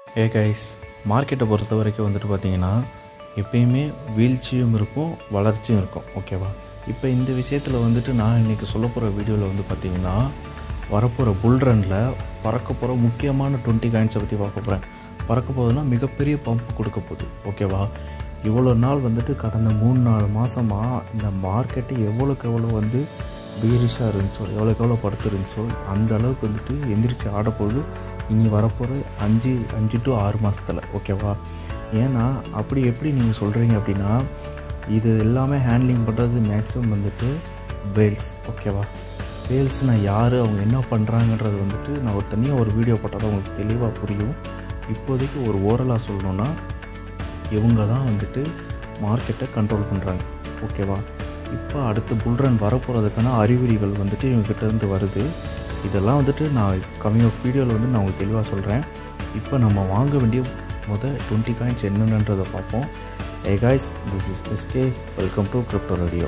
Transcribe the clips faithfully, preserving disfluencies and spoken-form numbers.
ஏ guys, மார்க்கெட்டை பொறுத்த வரைக்கும் வந்துட்டு பார்த்தீங்கன்னா எப்பயுமே வீழ்ச்சியும் இருக்கும், வளர்ச்சியும் இருக்கும். ஓகேவா? இப்போ இந்த விஷயத்தில் வந்துட்டு நான் இன்றைக்கி சொல்ல போகிற வீடியோவில் வந்து பார்த்திங்கன்னா வரப்போகிற புல் ரனில் பறக்க போகிற முக்கியமான டுவெண்ட்டி காயின்ஸை பற்றி பார்க்க போகிறேன். பறக்க போகுதுன்னா மிகப்பெரிய பம்ப் கொடுக்க போகுது. ஓகேவா? இவ்வளோ நாள் வந்துட்டு கடந்த மூணு நாலு மாதமாக இந்த மார்க்கெட்டு எவ்வளோக்கு எவ்வளோ வந்து பீரிஷாக இருந்துச்சோ, எவ்வளோக்கு எவ்வளோ படுத்து இருந்துச்சோ அந்த அளவுக்கு வந்துட்டு எந்திரிச்சு ஆடப்போகுது இனி வரப்போகிற அஞ்சு அஞ்சு டு ஆறு மாதத்தில். ஓகேவா? ஏன்னா அப்படி எப்படி நீங்கள் சொல்கிறீங்க அப்படின்னா இது எல்லாமே ஹேண்ட்லிங் பண்ணுறது மேக்ஸிமம் வந்துட்டு வேல்ஸ். ஓகேவா? வேல்ஸ்னால் யார், அவங்க என்ன பண்ணுறாங்கன்றது வந்துட்டு நான் ஒரு தனியாக ஒரு வீடியோ போட்டால் தான் உங்களுக்கு தெளிவாக புரியும். இப்போதைக்கு ஒரு ஓரலாக சொல்லணுன்னா இவங்க தான் வந்துட்டு மார்க்கெட்டை கண்ட்ரோல் பண்ணுறாங்க. ஓகேவா? இப்போ அடுத்து புல்ரன் வரப்போகிறதுக்கான அறிகுறிகள் வந்துட்டு இவங்ககிட்டேருந்து வருது. இதெல்லாம் வந்துட்டு நான் கம்மிங் ஆஃப் வீடியோவில் வந்து நான் உங்களுக்கு தெளிவாக சொல்கிறேன். இப்போ நம்ம வாங்க வேண்டிய மொதல் டுவெண்ட்டி காயின்ஸ் என்னென்னன்றதை பார்ப்போம். Hey guys, this is S K. Welcome to Crypto Radio.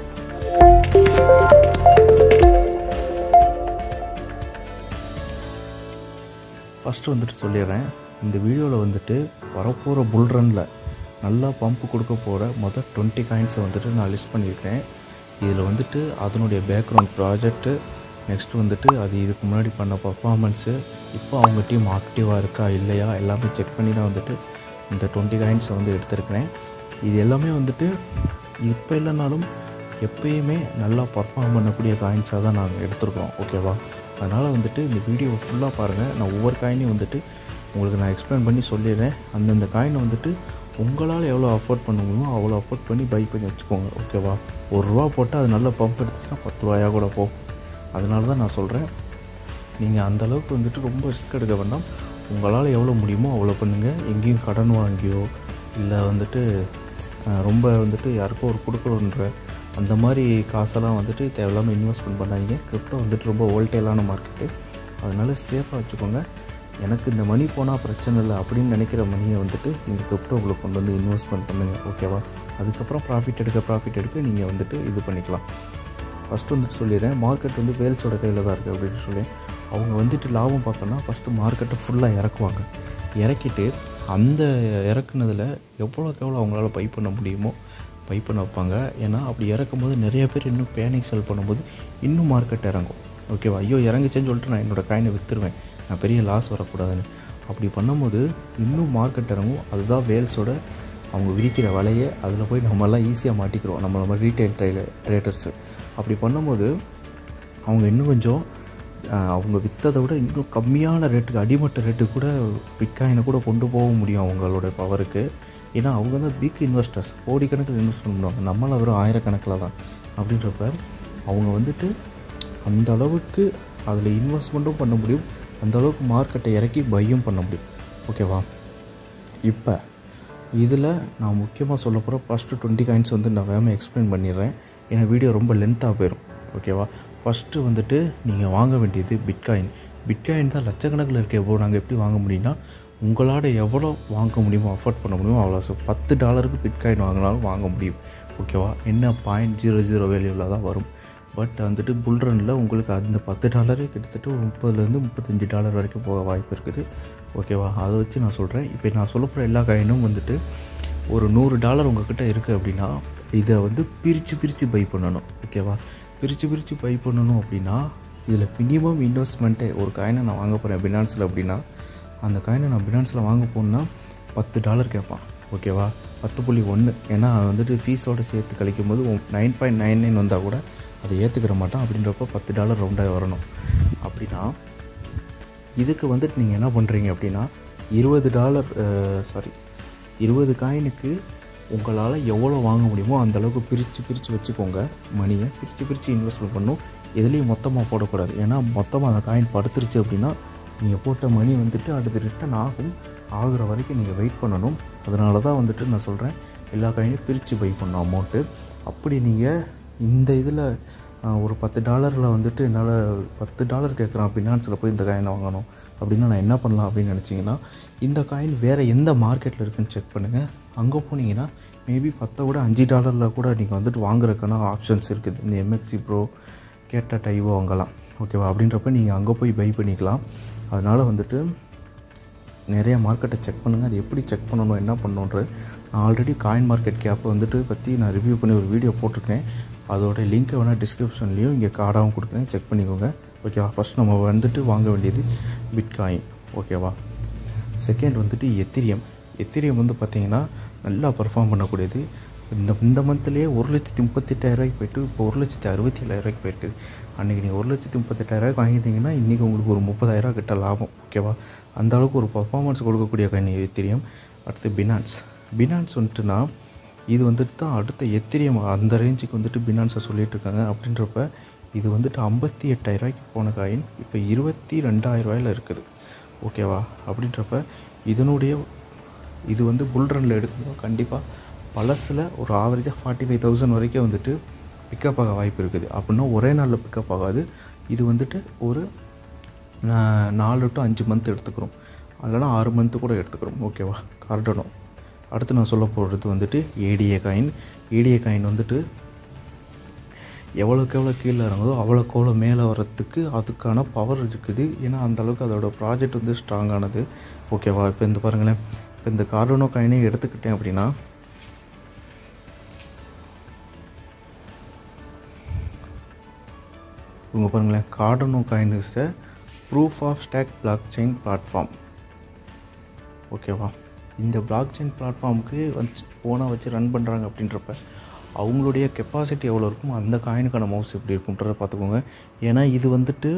First வந்துட்டு சொல்லிடுறேன், இந்த வீடியோவில் வந்துட்டு வரப்போகிற புல்ரனில் நல்லா பம்ப் கொடுக்க போகிற மொதல் டுவெண்ட்டி காயின்ஸை வந்துட்டு நான் லிஸ்ட் பண்ணியிருக்கேன். இதில் வந்துட்டு அதனுடைய பேக்ரவுண்ட் ப்ராஜெக்ட்டு, நெக்ஸ்ட்டு வந்துட்டு அது இதுக்கு முன்னாடி பண்ண பர்ஃபார்மன்ஸு, இப்போ அவங்க டீம் ஆக்டிவாக இருக்கா இல்லையா எல்லாமே செக் பண்ணி தான் வந்துட்டு இந்த டுவெண்ட்டி காயின்ஸை வந்து எடுத்திருக்கிறேன். இது எல்லாமே வந்துட்டு இப்போ இல்லைனாலும் எப்பயுமே நல்லா பர்ஃபார்ம் பண்ணக்கூடிய காயின்ஸாக தான் நாங்கள் எடுத்துருக்கோம். ஓகேவா? அதனால் வந்துட்டு இந்த வீடியோவை ஃபுல்லாக பாருங்கள். நான் ஒவ்வொரு காயினையும் வந்துட்டு உங்களுக்கு நான் எக்ஸ்பிளைன் பண்ணி சொல்லிடுறேன். அந்தந்த காயினை வந்துட்டு உங்களால் எவ்வளோ அஃபோர்ட் பண்ண முடியுமோ அவ்வளோ அஃபோர்ட் பண்ணி பை பண்ணி வச்சுக்கோங்க. ஓகேவா? ஒரு ரூபா போட்டால் அது நல்ல பம்ப் எடுத்துச்சுன்னா பத்து ரூபாயாக கூட போகும். அதனால தான் நான் சொல்கிறேன், நீங்கள் அந்தளவுக்கு வந்துட்டு ரொம்ப ரிஸ்க் எடுக்க வேண்டாம். உங்களால் எவ்வளோ முடியுமோ அவ்வளோ பண்ணுங்கள். எங்கேயும் கடன் வாங்கியோ இல்லை வந்துட்டு ரொம்ப வந்துட்டு யாருக்கோ ஒரு கொடுக்கணுன்ற அந்த மாதிரி காசெல்லாம் வந்துட்டு தேவையில்லாமல் இன்வெஸ்ட்மெண்ட் பண்ணாதீங்க. கிரிப்டோ வந்துட்டு ரொம்ப வோல்டைலான மார்க்கெட்டு, அதனால சேஃபாக வச்சுக்கோங்க. எனக்கு இந்த மணி போனால் பிரச்சனை இல்லை அப்படின்னு நினைக்கிற மணியை வந்துட்டு நீங்கள் கிரிப்டோக்குள்ளே கொண்டு வந்து இன்வெஸ்ட்மெண்ட் பண்ணுங்கள். ஓகேவா? அதுக்கப்புறம் ப்ராஃபிட் எடுக்க ப்ராஃபிட் எடுக்க நீங்கள் வந்துட்டு இது பண்ணிக்கலாம். ஃபஸ்ட்டு வந்துட்டு சொல்லிடுறேன், மார்க்கெட் வந்து வேல்ஸோட கையில் தான் இருக்குது அப்படின்னு சொல்லி அவங்க வந்துட்டு லாபம் பார்க்கணுன்னா ஃபஸ்ட்டு மார்க்கெட்டை ஃபுல்லாக இறக்குவாங்க. இறக்கிட்டு அந்த இறக்குனதில் எவ்வளோக்கு எவ்வளோ அவங்களால பை பண்ண முடியுமோ பை பண்ண வைப்பாங்க. ஏன்னா அப்படி இறக்கும் போது நிறைய பேர் இன்னும் பேனிக் செல் பண்ணும்போது இன்னும் மார்க்கெட் இறங்கும். ஓகேவா? ஐயோ இறங்குச்சேன்னு சொல்லிட்டு நான் என்னோடய காயினை விற்றுருவேன், நான் பெரிய லாஸ் வரக்கூடாதுன்னு. அப்படி பண்ணும்போது இன்னும் மார்க்கெட் இறங்கும். அதுதான் வேல்ஸோட அவங்க விரிக்கிற வலையை, அதில் போய் நம்மளாம் ஈஸியாக மாட்டிக்கிறோம், நம்ம நம்ம ரீட்டைல் ட்ரைல ட்ரேடர்ஸு. அப்படி பண்ணும்போது அவங்க இன்னும் கொஞ்சம் அவங்க விற்றதை விட இன்னும் கம்மியான ரேட்டுக்கு, அடிமட்ட ரேட்டுக்கு கூட பிட்காயினை கூட கொண்டு போக முடியும் அவங்களோட பவருக்கு. ஏன்னா அவங்க தான் பிக் இன்வெஸ்டர்ஸ், கோடிக்கணக்கில் இன்வெஸ்ட் பண்ணுவாங்க, நம்மளால் வெறும் ஆயிரக்கணக்கில் தான். அப்படின்றப்ப அவங்க வந்துட்டு அந்த அளவுக்கு அதில் இன்வெஸ்ட்மெண்ட்டும் பண்ண முடியும், அந்தளவுக்கு மார்க்கெட்டை இறக்கி பையும் பண்ண முடியும். ஓகேவா? இப்போ இதில் நான் முக்கியமாக சொல்ல போகிற ஃபஸ்ட்டு டுவெண்ட்டி காயின்ஸ் வந்து நான் வேகமாக எக்ஸ்பிளைன் பண்ணிடுறேன், ஏன்னா வீடியோ ரொம்ப லென்த்தாக போயிடும். ஓகேவா? ஃபஸ்ட்டு வந்துட்டு நீங்கள் வாங்க வேண்டியது பிட்காயின். பிட்காயின் தான் லட்சக்கணக்கில் இருக்க. எவ்வளோ நாங்கள் எப்படி வாங்க முடியும்னா உங்களால் எவ்வளோ வாங்க முடியுமோ அஃபோர்ட் பண்ண முடியுமோ அவ்வளோ. ஸோ பத்து டாலருக்கு பிட்காயின் வாங்கினாலும் வாங்க முடியும். ஓகேவா? என்ன பாயிண்ட் ஜீரோ ஜீரோ வேல்யூவில் தான் வரும். பட் வந்துட்டு புல்ரனில் உங்களுக்கு அந்த பத்து டாலரு கிட்டத்தட்ட ஒரு முப்பதுலேருந்து முப்பத்தஞ்சு டாலர் வரைக்கும் போக வாய்ப்பு இருக்குது. ஓகேவா? அதை வச்சு நான் சொல்கிறேன். இப்போ நான் சொல்ல போகிற எல்லா காயினும் வந்துட்டு ஒரு நூறு டாலர் உங்கள்கிட்ட இருக்குது அப்படின்னா இதை வந்து பிரித்து பிரித்து பை பண்ணணும். ஓகேவா? பிரித்து பிரித்து பை பண்ணணும் அப்படின்னா இதில் மினிமம் இன்வெஸ்ட்மெண்ட்டே, ஒரு காயினை நான் வாங்க போகிறேன் பினான்ஸில் அப்படின்னா அந்த காயினை நான் பினான்ஸில் வாங்க போகணுன்னா பத்து டாலர் கேட்பான். ஓகேவா? பத்து புள்ளி ஒன்று, ஏன்னா வந்துட்டு ஃபீஸோடு சேர்த்து கழிக்கும் போது நைன் பாயிண்ட் நைன் நைன் வந்தால் கூட அதை ஏற்றுக்கிற மாட்டான். அப்படின்றப்ப பத்து டாலர் ரவுண்டாக வரணும். அப்படின்னா இதுக்கு வந்துட்டு நீங்கள் என்ன பண்ணுறீங்க அப்படின்னா இருபது டாலர் சாரி இருபது காயினுக்கு உங்களால் எவ்வளோ வாங்க முடியுமோ அந்தளவுக்கு பிரித்து பிரித்து வச்சுக்கோங்க. மணியை பிரித்து பிரித்து இன்வெஸ்ட்மெண்ட் பண்ணணும். எதுலேயும் மொத்தமாக போடக்கூடாது. ஏன்னா மொத்தமாக அந்த காயின் படுத்துருச்சு அப்படின்னா நீங்கள் போட்ட மணி வந்துட்டு அடுத்து ரிட்டன் ஆகும். ஆகிற வரைக்கும் நீங்கள் வெயிட் பண்ணணும். அதனால தான் வந்துட்டு நான் சொல்கிறேன், எல்லா காயினையும் பிரித்து பை பண்ணணும் அமௌண்ட்டு. அப்படி நீங்கள் இந்த இதில் ஒரு பத்து டாலரில் வந்துட்டு என்னால் பத்து டாலர் கேட்குறான் பினான்ஸில் போய் இந்த காயினை வாங்கணும் அப்படின்னா நான் என்ன பண்ணலாம் அப்படின்னு நினச்சிங்கன்னா இந்த காயின் வேறு எந்த மார்க்கெட்டில் இருக்குதுன்னு செக் பண்ணுங்கள். அங்கே போனீங்கன்னா மேபி பத்தை விட அஞ்சு டாலரில் கூட நீங்கள் வந்துட்டு வாங்குறதுக்கான ஆப்ஷன்ஸ் இருக்குது. இந்த எம்எக்சி ப்ரோ, கேட்டா டைவோ வாங்கலாம். ஓகேவா? அப்படின்றப்ப நீங்கள் அங்கே போய் பை பண்ணிக்கலாம். அதனால் வந்துட்டு நிறைய மார்க்கெட்டை செக் பண்ணுங்கள். அது எப்படி செக் பண்ணணும், என்ன பண்ணணுன்றது நான் ஆல்ரெடி காயின் மார்க்கெட் கேப்பை வந்துட்டு பற்றி நான் ரிவ்யூ பண்ணி ஒரு வீடியோ போட்டிருக்கேன். அதோட லிங்க்கை வேணால் டிஸ்கிரிப்ஷன்லேயும் இங்கே கார்டாகவும் கொடுக்குறேன், செக் பண்ணிக்கோங்க. ஓகேவா. ஃபஸ்ட் நம்ம வந்துட்டு வாங்க வேண்டியது பிட்காயின். ஓகேவா. செகண்ட் வந்துட்டு எத்திரியம். எத்திரியம் வந்து பார்த்திங்கன்னா நல்லா பர்ஃபார்ம் பண்ணக்கூடியது. இந்த இந்த மந்த்லேயே ஒரு லட்சத்தி முப்பத்தெட்டாயிரரூவாய்க்கு போய்ட்டு இப்போ ஒரு லட்சத்தி அறுபத்தி ஏழாயிரரூவாய்க்கு போயிருக்குது. அன்றைக்கி நீங்கள் ஒரு லட்சத்தி முப்பத்தெட்டாயிரரூவாய்க்கு வாங்கிட்டீங்கன்னா இன்றைக்கி உங்களுக்கு ஒரு முப்பதாயிரரூவா கிட்ட லாபம். ஓகேவா. அந்த அளவுக்கு ஒரு பர்ஃபார்மன்ஸ் கொடுக்கக்கூடிய காயின் எத்திரியம். அடுத்து பினான்ஸ். பினான்ஸ் வந்துட்டுனா இது வந்துட்டு தான் அடுத்த எத்திரியம் அந்த ரேஞ்சுக்கு வந்துட்டு பினான்ஸை சொல்லிகிட்டு இருக்காங்க. அப்படின்றப்ப இது வந்துட்டு ஐம்பத்தி எட்டாயிரரூவாய்க்கு போன காயின் இப்போ இருபத்தி ரெண்டாயிரரூவாயில் இருக்குது. ஓகேவா. அப்படின்றப்ப இதனுடைய இது வந்து புல் ரனில் எடுக்கணும். கண்டிப்பாக பழசில் ஒரு ஆவரேஜாக ஃபார்ட்டி ஃபைவ் தௌசண்ட் வரைக்கும் வந்துட்டு பிக்கப் ஆக வாய்ப்பு இருக்குது. அப்படின்னா ஒரே நாளில் பிக்கப் ஆகாது. இது வந்துட்டு ஒரு நாலு டு அஞ்சு மந்த் எடுத்துக்கிறோம், இல்லைனா ஆறு மந்த்து கூட எடுத்துக்கிறோம். ஓகேவா. கார்டனோ. அடுத்து நான் சொல்ல போகிறது வந்துட்டு ஏடிஏ காயின். ஏடிஏ காயின் வந்துட்டு எவ்வளோக்கு எவ்வளோ கீழே இறங்குதோ அவ்வளோக்கு எவ்வளோ மேலே வரத்துக்கு அதுக்கான பவர் இருக்குது. ஏன்னா அந்தளவுக்கு அதோட ப்ராஜெக்ட் வந்து ஸ்ட்ராங்கானது. ஓகேவா. இப்போ இந்த பாருங்களேன், இப்போ இந்த கார்டனோ காயினே எடுத்துக்கிட்டேன் அப்படின்னா இவங்க பாருங்களேன், Cardano coin is a proof of stake blockchain செயின் பிளாட்ஃபார்ம். ஓகேவா. இந்த பிளாக் செயின் பிளாட்ஃபார்முக்கு வச்சு ஃபோனாக வச்சு ரன் பண்ணுறாங்க. அப்படின்றப்ப அவங்களுடைய கெப்பாசிட்டி எவ்வளோ இருக்கும், அந்த காயினுக்கான மவுஸ் எப்படி இருக்குன்றதை பார்த்துக்கோங்க. ஏன்னா இது வந்துட்டு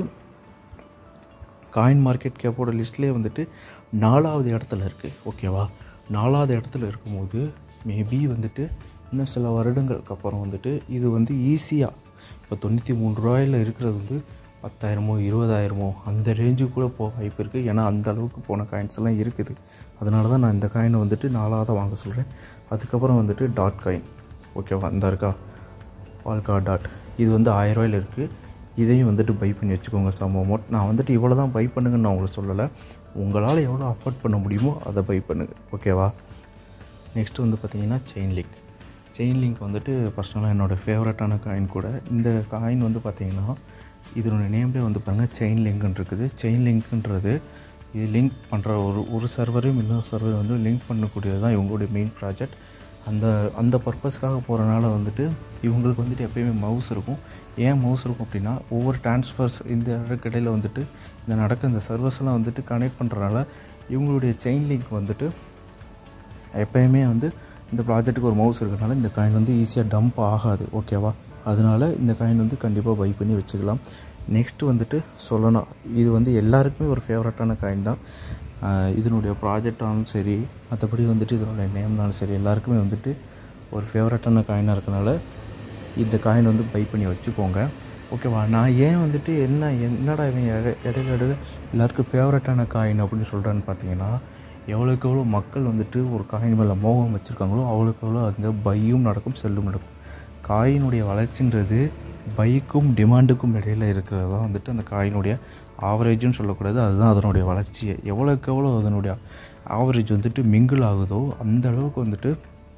காயின் மார்க்கெட் கேப்போட லிஸ்ட்லேயே வந்துட்டு நாலாவது இடத்துல இருக்குது. ஓகேவா. நாலாவது இடத்துல இருக்கும்போது மேபி வந்துட்டு இன்னும் சில வருடங்களுக்கு அப்புறம் வந்துட்டு இது வந்து ஈஸியாக இப்போ தொண்ணூற்றி மூணு ரூபாயில் இருக்கிறது வந்து பத்தாயிரமோ இருபதாயிரமோ அந்த ரேஞ்சுக்கு கூட போக வாய்ப்பு இருக்குது. ஏன்னா அந்த அளவுக்கு போன காயின்ஸ் எல்லாம் இருக்குது. அதனால தான் நான் இந்த காயினை வந்துட்டு நாலாவதாக வாங்க சொல்கிறேன். அதுக்கப்புறம் வந்துட்டு டாட் காயின். ஓகேவா. அந்த இருக்கா பால்கா டாட், இது வந்து ஆயிரரூவாயில் இருக்குது. இதையும் வந்துட்டு பை பண்ணி வச்சுக்கோங்க. Some amount. நான் வந்துட்டு இவ்வளோ தான் பை பண்ணுங்கன்னு நான் உங்களுக்கு சொல்லலை. உங்களால் எவ்வளோ அஃபோர்ட் பண்ண முடியுமோ அதை பை பண்ணுங்கள். ஓகேவா. நெக்ஸ்ட்டு வந்து பார்த்திங்கன்னா செயின் லிங்க். செயின் லிங்க் வந்துட்டு பர்சனலாக என்னோடய ஃபேவரட்டான காயின் கூட. இந்த காயின் வந்து பார்த்திங்கன்னா இதனுடைய நேம்லேயே வந்து பாருங்கள் செயின் லிங்க்னு இருக்குது. செயின் லிங்க்ன்றது இது லிங்க் பண்ணுற ஒரு ஒரு சர்வரையும் இன்னொரு சர்வர் வந்து லிங்க் பண்ணக்கூடியது தான் இவங்களுடைய மெயின் ப்ராஜெக்ட். அந்த அந்த பர்பஸ்க்காக போகிறனால வந்துட்டு இவங்களுக்கு வந்துட்டு எப்போயுமே மவுஸ் இருக்கும். ஏன் மவுஸ் இருக்கும் அப்படின்னா ஒவ்வொரு ட்ரான்ஸ்ஃபர்ஸ் இந்த இடக்கிடையில் வந்துட்டு இந்த நடக்க இந்த சர்வர்ஸ்லாம் வந்துட்டு கனெக்ட் பண்ணுறனால இவங்களுடைய செயின் லிங்க் வந்துட்டு எப்போயுமே வந்து இந்த ப்ராஜெக்ட்டுக்கு ஒரு மவுஸ் இருக்கிறனால இந்த காயின் வந்து ஈஸியாக டம்ப் ஆகாது. ஓகேவா. அதனால் இந்த காயின் வந்து கண்டிப்பாக பை பண்ணி வச்சுக்கலாம். நெக்ஸ்ட்டு வந்துட்டு சொல்லணும், இது வந்து எல்லாருக்குமே ஒரு ஃபேவரட்டான காயின் தான். இதனுடைய ப்ராஜெக்டாலும் சரி, மற்றபடி வந்துட்டு இதனுடைய நேம்னாலும் சரி, எல்லாருக்குமே வந்துட்டு ஒரு ஃபேவரட்டான காயினாக இருக்கனால இந்த காயின் வந்து பை பண்ணி வச்சுக்கோங்க. ஓகேவா. நான் ஏன் வந்துட்டு என்ன என்னடா இவன் இடையில இடையில எல்லாருக்கும் ஃபேவரட்டான காயின் அப்படின்னு சொல்கிறேன்னு பார்த்தீங்கன்னா, எவ்வளோக்கு எவ்வளோ மக்கள் வந்துட்டு ஒரு காயின் மேலே மோகம் வச்சுருக்காங்களோ அவ்வளோக்கு எவ்வளோ அங்கே பையும் நடக்கும் செல்லும் நடக்கும். காயினுடைய வளர்ச்சின்றது பைக்கும் டிமாண்டுக்கும் இடையில் இருக்கிறது தான் வந்துட்டு அந்த காயினுடைய ஆவரேஜுன்னு சொல்லக்கூடாது. அதுதான் அதனுடைய வளர்ச்சியை. எவ்வளோக்கு எவ்வளோ அதனுடைய ஆவரேஜ் வந்துட்டு மிங்கிள் ஆகுதோ அந்த அளவுக்கு வந்துட்டு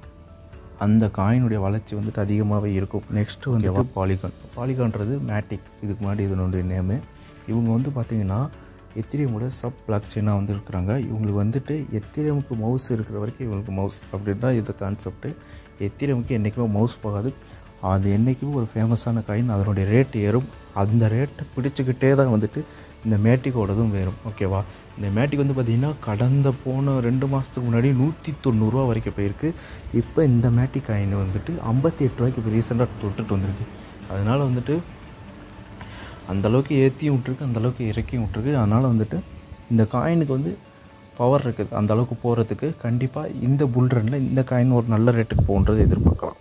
அந்த காயினுடைய வளர்ச்சி வந்துட்டு அதிகமாகவே இருக்கும். நெக்ஸ்ட்டு வந்து பாலிகான். பாலிகான்றது மேட்டிக், இதுக்கு முன்னாடி இதனுடைய நேமு. இவங்க வந்து பார்த்திங்கன்னா எத்திரியமோட சப் பிளாக் செயினாக வந்து இருக்கிறாங்க. இவங்களுக்கு வந்துட்டு எத்திரியமுக்கு மவுஸ் இருக்கிற வரைக்கும் இவங்களுக்கு மவுஸ் அப்படின்னு தான் இது கான்செப்ட்டு. எத்திரியமுக்கு என்றைக்குமே மவுஸ் போகாது. அது என்றைக்குமே ஒரு ஃபேமஸான காயின். அதனுடைய ரேட் ஏறும். அந்த ரேட்டை பிடிச்சிக்கிட்டே தான் வந்துட்டு இந்த மேட்டிக்கோடதும் வேறும். ஓகேவா. இந்த மேட்டிக் வந்து பார்த்திங்கன்னா கடந்த போன ரெண்டு மாதத்துக்கு முன்னாடி நூற்றி தொண்ணூறுரூவா வரைக்கும் போயிருக்கு. இப்போ இந்த மேட்டிக் காயின் வந்துட்டு ஐம்பத்தி எட்டு ரூபாய்க்கு இப்போ ரீசெண்டாக தொட்டுட்டு வந்திருக்கு. அதனால் வந்துட்டு அந்தளவுக்கு ஏற்றியும் விட்ருக்கு, அந்தளவுக்கு இறக்கியும் விட்ருக்கு. அதனால் வந்துட்டு இந்த காயினுக்கு வந்து பவர் இருக்குது. அந்தளவுக்கு போகிறதுக்கு கண்டிப்பாக இந்த புல் ரனில் இந்த காயின் ஒரு நல்ல ரேட்டுக்கு போகுன்றது எதிர்பார்க்கலாம்.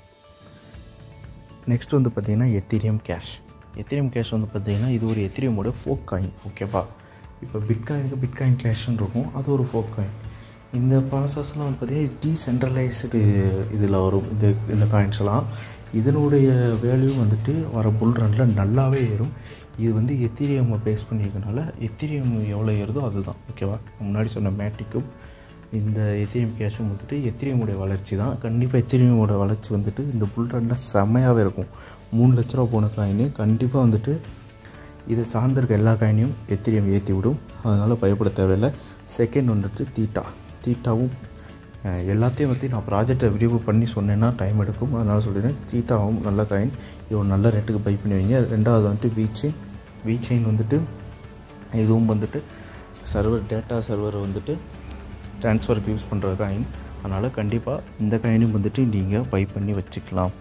நெக்ஸ்ட் வந்து பார்த்திங்கன்னா எத்திரியம் கேஷ். எத்திரியம் கேஷ் வந்து பார்த்திங்கன்னா இது ஒரு எத்திரியமோட ஃபோக் காயின். ஓகேவா. இப்போ பிட்காயினுக்கு பிட்காயின் கேஷ்ன்னு இருக்கும், அது ஒரு ஃபோக் காயின். இந்த ப்ராசஸ்லாம் வந்து பார்த்திங்கன்னா டீசென்ட்ரலைஸ்டு இதில் வரும் இது இந்த காயின்ஸ்லாம். இதனுடைய வேல்யூ வந்துட்டு வர புல் ரனில் நல்லாவே ஏறும். இது வந்து எத்திரியம் பேஸ் பண்ணியிருக்கனால எத்திரியம் எவ்வளோ ஏறுதோ அதுதான். ஓகேவா. முன்னாடி சொன்ன மேட்டிக்கும் இந்த எத்திரியம் கேஷும் வந்துட்டு எத்திரியமுடைய வளர்ச்சி தான். கண்டிப்பாக எத்திரியமோட வளர்ச்சி வந்துட்டு இந்த புல் ரனில் செம்மையாகவே இருக்கும். மூணு லட்ச ரூபா போன காயின் கண்டிப்பாக வந்துட்டு இதை சார்ந்திருக்க எல்லா காயினையும் எத்திரியம் ஏற்றி விடும். அதனால் பயப்பட தேவையில்லை. செகண்ட் வந்துட்டு தீட்டா. தீட்டாவும் எல்லாத்தையும் வந்து நான் ப்ராஜெக்டை விரிவு பண்ணி சொன்னேன்னா டைம் எடுக்கும், அதனால் சொல்லிடுறேன். தீட்டாவும் நல்ல காயின், இது ஒரு நல்ல ரேட்டுக்கு பை பண்ணி வைங்க. ரெண்டாவது வந்துட்டு வி செயின். வி செயின் வந்துட்டு இதுவும் வந்துட்டு சர்வர் டேட்டா சர்வர் வந்துட்டு ட்ரான்ஸ்ஃபருக்கு யூஸ் பண்ணுற காயின், அதனால் கண்டிப்பாக இந்த காயினும் வந்துட்டு நீங்கள் பை பண்ணி வச்சுக்கலாம்.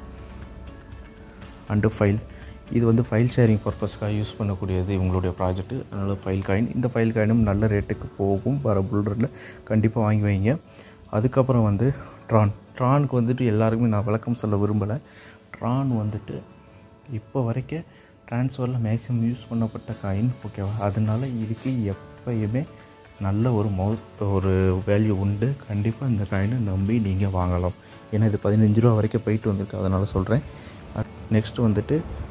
அண்டு ஃபைல், இது வந்து ஃபைல் ஷேரிங் பர்பஸ்க்காக யூஸ் பண்ணக்கூடியது இவங்களுடைய ப்ராஜெக்ட்டு, அதனால் ஃபைல் காயின். இந்த ஃபைல் காயினும் நல்ல ரேட்டுக்கு போகும், வர புல்ரனில் கண்டிப்பாக வாங்கி வைங்க. அதுக்கப்புறம் வந்து ட்ரான். ட்ரானுக்கு வந்துட்டு எல்லாருக்குமே நான் விளக்கம் சொல்ல விரும்பலை. ட்ரான் வந்துட்டு இப்போ வரைக்கும் ட்ரான்ஸ்ஃபரில் மேக்ஸிமம் யூஸ் பண்ணப்பட்ட காயின், ஓகேவா? அதனால் இதுக்கு எப்பயுமே நல்ல ஒரு மவுத் ஒரு வேல்யூ உண்டு. கண்டிப்பாக இந்த காயினை நம்பி நீங்கள் வாங்கலாம். ஏன்னா இது பதினஞ்சு ரூபா வரைக்கும் போயிட்டு வந்திருக்கு, அதனால் சொல்கிறேன். நெக்ஸ்ட்டு வந்துட்டு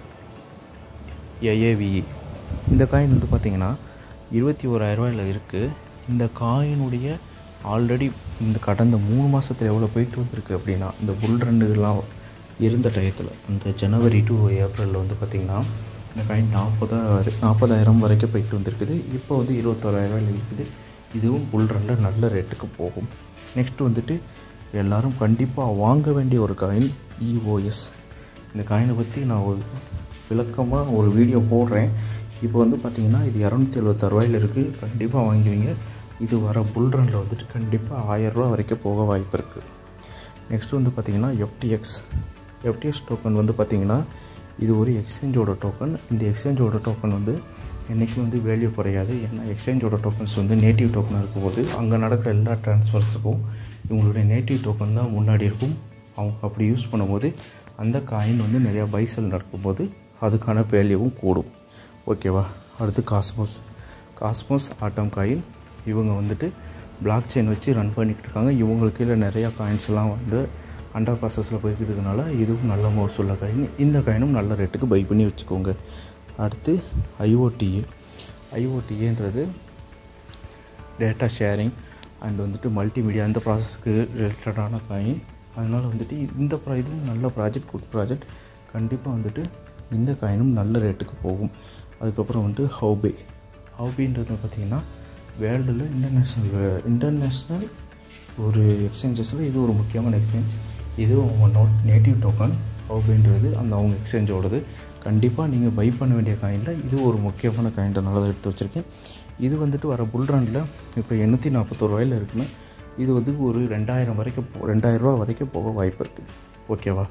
ஏஏவிஇ. இந்த காயின் வந்து பார்த்திங்கன்னா இருபத்தி ஓராயிரரூவாயில் இருக்குது. இந்த காயினுடைய ஆல்ரெடி இந்த கடந்த மூணு மாதத்தில் எவ்வளோ போயிட்டு வந்திருக்கு அப்படின்னா, இந்த புல் ரன்னுலாம் இருந்த டயத்தில் அந்த ஜனவரி டு ஏப்ரலில் வந்து பார்த்திங்கன்னா இந்த காயின் நாற்பதாயிரம் நாற்பதாயிரம் வரைக்கும் போயிட்டு வந்திருக்குது. இப்போ வந்து இருபத்தோராயிரரூவாயில் இருக்குது. இதுவும் புல் ரன்னில் நல்ல ரேட்டுக்கு போகும். நெக்ஸ்ட்டு வந்துட்டு எல்லோரும் கண்டிப்பாக வாங்க வேண்டிய ஒரு காயின் இஓஎஸ். இந்த காயினை பற்றி நான் ஒரு விளக்கமாக ஒரு வீடியோ போடுறேன். இப்போ வந்து பார்த்திங்கன்னா இது இரநூத்தி எழுபத்தாறு ரூபாயில் இருக்குது. கண்டிப்பாக வாங்குவீங்க. இது வர புல்ரனில் வந்துட்டு கண்டிப்பாக ஆயிரரூவா வரைக்கும் போக வாய்ப்பு இருக்குது. நெக்ஸ்ட்டு வந்து பார்த்திங்கன்னா எஃப்டிஎக்ஸ். எஃப்டிஎக்ஸ் டோக்கன் வந்து பார்த்திங்கன்னா இது ஒரு எக்ஸ்சேஞ்சோட டோக்கன். இந்த எக்ஸ்சேஞ்சோட டோக்கன் வந்து என்றைக்கும் வந்து வேல்யூ குறையாது. ஏன்னா எக்ஸ்சேஞ்சோட டோக்கன்ஸ் வந்து நேட்டிவ் டோக்கனாக இருக்கும்போது அங்கே நடக்கிற எல்லா ட்ரான்ஸ்ஃபர்ஸுக்கும் இவங்களுடைய நேட்டிவ் டோக்கன் தான் முன்னாடி இருக்கும். அவங்க அப்படி யூஸ் பண்ணும்போது அந்த காயின் வந்து நிறையா பைசல் நடக்கும்போது அதுக்கான வேல்யூவும் கூடும், ஓகேவா? அடுத்து காஸ்மோஸ். காஸ்மோஸ் ஆட்டம் காயின். இவங்க வந்துட்டு பிளாக் செயின் வச்சு ரன் பண்ணிகிட்டு இருக்காங்க. இவங்களுக்கு கீழே நிறையா காயின்ஸ்லாம் வந்து அண்டர் ப்ராசஸில் போய்கிட்டு இருக்கனால இதுவும் நல்ல மோசம் உள்ள காயின். இந்த காயினும் நல்ல ரேட்டுக்கு பை பண்ணி வச்சுக்கோங்க. அடுத்து ஐஓடிஏ. ஐஓடிஏன்றது டேட்டா ஷேரிங் அண்ட் வந்துட்டு மல்டிமீடியா அந்த ப்ராசஸ்க்கு ரிலேட்டடான காயின். அதனால் வந்துட்டு இந்த ப்ரா இதுவும் நல்ல ப்ராஜெக்ட், குட் ப்ராஜெக்ட். கண்டிப்பாக வந்துட்டு இந்த காயினும் நல்ல ரேட்டுக்கு போகும். அதுக்கப்புறம் வந்துட்டு ஹவுபே. ஹவுபேன்றது பார்த்திங்கன்னா வேர்ல்டில் இன்டர்நேஷ்னல் இன்டர்நேஷ்னல் ஒரு எக்ஸ்சேஞ்சஸில் இது ஒரு முக்கியமான எக்ஸ்சேஞ்ச். இது அவங்க நோட் நேட்டிவ் டோக்கன். ஹவுபேன்றது அந்த அவங்க எக்ஸ்சேஞ்சோடது. கண்டிப்பாக நீங்கள் பை பண்ண வேண்டிய காயினில் இது ஒரு முக்கியமான காயின்றனால தான் எடுத்து வச்சுருக்கேன். இது வந்துட்டு வர புல்ரனில் இப்போ எண்ணூற்றி நாற்பத்தோரு ரூபாயில் இருக்குன்னு, இது வந்து ஒரு ரெண்டாயிரம் வரைக்கும் ரெண்டாயிரரூவா வரைக்கும் போக வாய்ப்பு இருக்குது, ஓகேவா?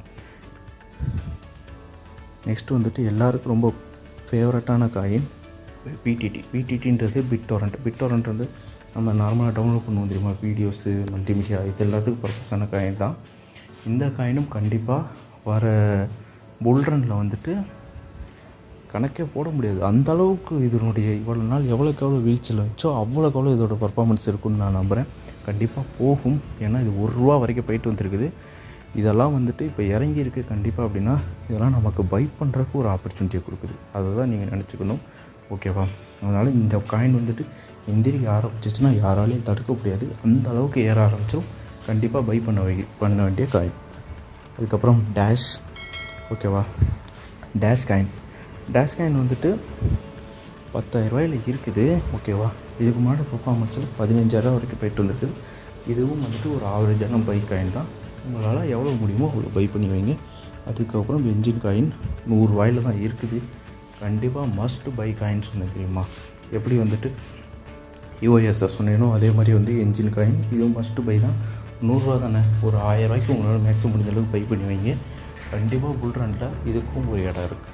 நெக்ஸ்ட்டு வந்துட்டு எல்லாருக்கும் ரொம்ப ஃபேவரட்டான காயின் பிடிடி. பிடிடின்றது பிட்டோரண்ட். பிட்டோரண்ட்றது நம்ம நார்மலாக டவுன்லோட் பண்ணுவோம் தெரியுமா, வீடியோஸு, மல்டிமீடியா, இது எல்லாத்துக்கும் பர்பஸான காயின் தான். இந்த காயினும் கண்டிப்பாக வர புல்ரனில் வந்துட்டு கணக்கே போட முடியாது. அந்த அளவுக்கு இதனுடைய இவ்வளோ நாள் எவ்வளோக்கு எவ்வளோ வீழ்ச்சியில் வச்சோ அவ்வளோக்கு எவ்வளோ இதோட பர்ஃபார்மன்ஸ் இருக்குன்னு நான் நம்புகிறேன். கண்டிப்பாக போகும். ஏன்னா இது ஒரு ரூபா வரைக்கும் போயிட்டு வந்துருக்குது. இதெல்லாம் வந்துட்டு இப்போ இறங்கி இருக்குது கண்டிப்பாக. அப்படின்னா இதெல்லாம் நமக்கு பை பண்ணுறதுக்கு ஒரு ஆப்பர்ச்சுனிட்டியை கொடுக்குது. அதை தான் நீங்கள் நினச்சிக்கணும், ஓகேவா? அதனால் இந்த காயின் வந்துட்டு எந்திரிக்க ஆரம்பிச்சிச்சுன்னா யாராலையும் தடுக்க முடியாது. அந்த அளவுக்கு ஏற ஆரம்பிச்சிடும். கண்டிப்பாக பை பண்ண வை பண்ண வேண்டிய காயின். அதுக்கப்புறம் டேஷ், ஓகேவா? Dash coin. டேஷ் காயின் வந்துட்டு பத்தாயிரரூவாயில் இருக்குது, ஓகேவா? இதுக்கு முன்னாடி பர்ஃபார்மன்ஸில் பதினஞ்சாயிரம் வரைக்கும் போயிட்டு வந்துருக்குது. இதுவும் வந்துட்டு ஒரு ஆவரேஜான பை காயின் தான். உங்களால் எவ்வளோ முடியுமோ அவ்வளோ பை பண்ணி வைங்க. அதுக்கப்புறம் என்ஜின் காயின் நூறுரூவாயில் தான் இருக்குது. கண்டிப்பாக மஸ்ட் பை காயின் சொன்னேன் தெரியுமா? எப்படி வந்துட்டு யூஎஸ்எ சொன்னேனோ அதே மாதிரி வந்து என்ஜின் காயின் இதுவும் மஸ்ட் பை தான். நூறுரூவா தானே, ஒரு ஆயிரம் ரூபாய்க்கு உங்களால் மேக்ஸிமம் முடிஞ்ச அளவுக்கு பை பண்ணி வைங்க. கண்டிப்பாக புல்ரனில் இதுக்கும் ஒரு இடம் இருக்குது.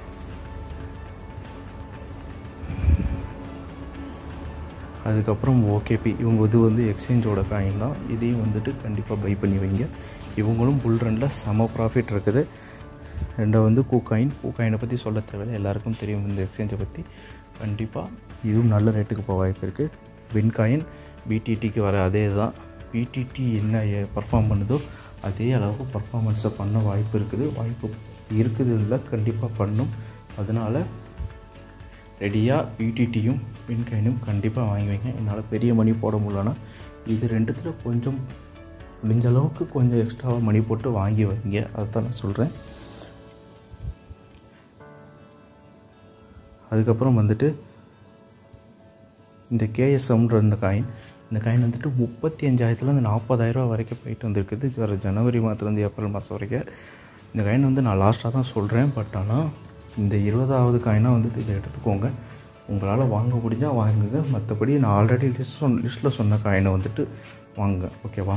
அதுக்கப்புறம் ஓகேபி. இவங்க இது வந்து எக்ஸ்சேஞ்சோட காயின் தான். இதையும் வந்துட்டு கண்டிப்பாக பை பண்ணி வைங்க. இவங்களும் புல்ரனில் செம ப்ராஃபிட் இருக்குது. ரெண்டாவது வந்து கூகாயின். கூகாயினை பற்றி சொல்ல தேவையில்லை, எல்லாருக்கும் தெரியும் இந்த எக்ஸ்சேஞ்சை பற்றி. கண்டிப்பாக இதுவும் நல்ல ரேட்டுக்கு போக வாய்ப்பு இருக்குது. பின்காயின் பிடிடிக்கு வர அதே தான். பிடிடி என்ன பர்ஃபார்ம் பண்ணுதோ அதே அளவுக்கு பர்ஃபார்மன்ஸை பண்ண வாய்ப்பு இருக்குது. வாய்ப்பு இருக்குது இல்லை, கண்டிப்பாக பண்ணும். அதனால் ரெடியாக பிடிடியும் பின்காயினும் கண்டிப்பாக வாங்கி வைங்க. என்னால் பெரிய மணி போட முடியலன்னா இது ரெண்டுத்தில் கொஞ்சம் முடிஞ்ச அளவுக்கு கொஞ்சம் எக்ஸ்ட்ராவாக மணி போட்டு வாங்கி வைங்க. அதை தான் நான் சொல்கிறேன். அதுக்கப்புறம் வந்துட்டு இந்த கேஎஸ்எம்ன்ற இந்த காயின் இந்த காயின் வந்துட்டு முப்பத்தி அஞ்சாயிரத்துலேருந்து நாற்பதாயிரரூவா வரைக்கும் போயிட்டு வந்துருக்குது. வர ஜனவரி மாதத்துலேருந்து ஏப்ரல் மாதம் வரைக்கும். இந்த காயின் வந்து நான் லாஸ்ட்டாக தான் சொல்கிறேன். பட் ஆனால் இந்த இருபதாவது காயினாக வந்துட்டு இதை எடுத்துக்கோங்க. உங்களால் வாங்க முடிஞ்சால் வாங்குங்க. மற்றபடி நான் ஆல்ரெடி லிஸ்ட் சொன்ன லிஸ்ட்டில் சொன்ன காயினை வந்துட்டு வாங்க. ஓகேவா?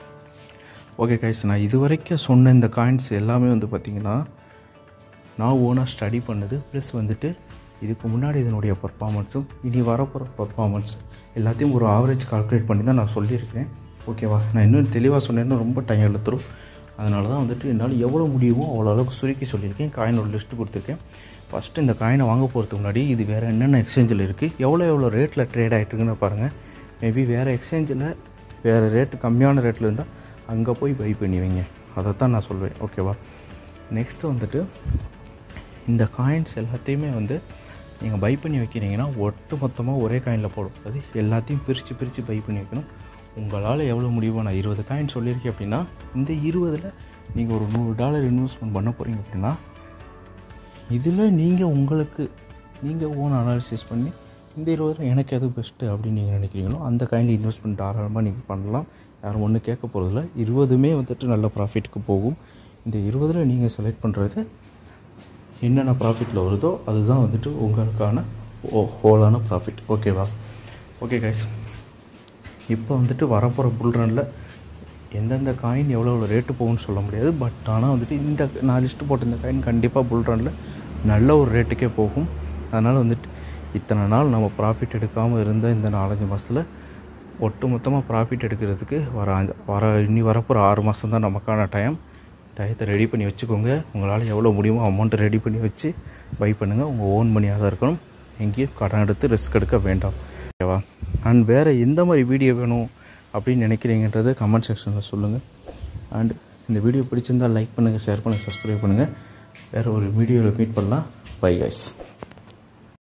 ஓகே கைஸ், நான் இது வரைக்கும் சொன்ன இந்த காயின்ஸ் எல்லாமே வந்து பார்த்திங்கன்னா நான் ஓனாக ஸ்டடி பண்ணது. ப்ளஸ் வந்துட்டு இதுக்கு முன்னாடி இதனுடைய பர்ஃபார்மன்ஸும் இனி வரப்போகிற பர்ஃபார்மன்ஸ் எல்லாத்தையும் ஒரு ஆவரேஜ் கால்குலேட் பண்ணி தான் நான் சொல்லியிருக்கேன். ஓகேவா? நான் இன்னும் தெளிவாக சொன்னேன்னா ரொம்ப டைம் எடுத்துரும். அதனால தான் வந்துட்டு என்னால் எவ்வளோ முடியுமோ அவ்வளோ அளவுக்கு சுருக்கி சொல்லியிருக்கேன். காயினோட லிஸ்ட்டு கொடுத்துருக்கேன். ஃபஸ்ட்டு இந்த காயினை வாங்க போகிறதுக்கு முன்னாடி இது வேறு என்னென்ன எக்ஸ்சேஞ்சில் இருக்குது, எவ்வளோ எவ்வளோ ரேட்டில் ட்ரேட் ஆகிட்டுருக்குன்னு பாருங்கள். மேபி வேறு எக்ஸ்சேஞ்சில் வேறு ரேட்டு கம்மியான ரேட்டில் இருந்தால் அங்கே போய் பை பண்ணி வைங்க. அதை தான் நான் சொல்வேன். ஓகேவா? நெக்ஸ்ட்டு வந்துட்டு இந்த காயின்ஸ் எல்லாத்தையுமே வந்து நீங்கள் பை பண்ணி வைக்கிறீங்கன்னா ஒட்டு மொத்தமாக ஒரே காயினில் போடக்கூடாது. எல்லாத்தையும் பிரித்து பிரித்து பை பண்ணி வைக்கணும். உங்களால் எவ்வளோ முடியுமோ, நான் இருபது காயின் சொல்லியிருக்கேன் அப்படின்னா இந்த இருபதில் நீங்கள் ஒரு நூறு டாலர் இன்வெஸ்ட்மெண்ட் பண்ண போகிறீங்க அப்படின்னா இதில் நீங்கள் உங்களுக்கு நீங்கள் ஓன் அனாலிசிஸ் பண்ணி இந்த இருபதில் எனக்கு எது பெஸ்ட்டு அப்படின்னு நீங்கள் நினைக்கிறீங்களோ அந்த காயினில் இன்வெஸ்ட்மெண்ட் தாராளமாக நீங்கள் பண்ணலாம். யாரும் ஒன்றும் கேட்க போகிறதில்ல. இருபதுமே வந்துட்டு நல்ல ப்ராஃபிட்டுக்கு போகும். இந்த இருபதில் நீங்கள் செலக்ட் பண்ணுறது என்னென்ன ப்ராஃபிட்டில் வருதோ அதுதான் வந்துட்டு உங்களுக்கான ஓ ஹோலான ப்ராஃபிட். ஓகேவா? ஓகே கைஸ், இப்போ வந்துட்டு வரப்போகிற புல் ரனில் எந்தெந்த காயின் எவ்வளோ எவ்வளோ ரேட்டு போகும்னு சொல்ல முடியாது. பட் ஆனால் வந்துட்டு இந்த நான் லிஸ்ட்டு போட்ட இந்த காயின் கண்டிப்பாக புல் ரனில் நல்ல ஒரு ரேட்டுக்கே போகும். அதனால் வந்துட்டு இத்தனை நாள் நம்ம ப்ராஃபிட் எடுக்காமல் இருந்த இந்த நாலஞ்சு மாதத்தில் ஒட்டு மொத்தமாக ப்ராஃபிட் எடுக்கிறதுக்கு வர அஞ்சு வர இனி வரப்போகிற ஆறு மாதம் தான் நமக்கான டைம். டயத்தை ரெடி பண்ணி வச்சுக்கோங்க. உங்களால் எவ்வளோ முடியுமோ அமௌண்ட்டை ரெடி பண்ணி வச்சு பை பண்ணுங்கள். உங்கள் ஓன் மணியாக தான் இருக்கணும். எங்கேயும் கடன் எடுத்து ரிஸ்க் எடுக்க வேண்டாம். ஓகேவா? அண்ட் வேறு எந்த மாதிரி வீடியோ வேணும் அப்படின்னு நினைக்கிறீங்கன்றதை கமெண்ட் செக்ஷனில் சொல்லுங்கள். அண்ட் இந்த வீடியோ பிடிச்சிருந்தால் லைக் பண்ணுங்கள், ஷேர் பண்ணுங்கள், சப்ஸ்கிரைப் பண்ணுங்கள். வேறு ஒரு வீடியோவில் மீட் பண்ணலாம். Bye guys.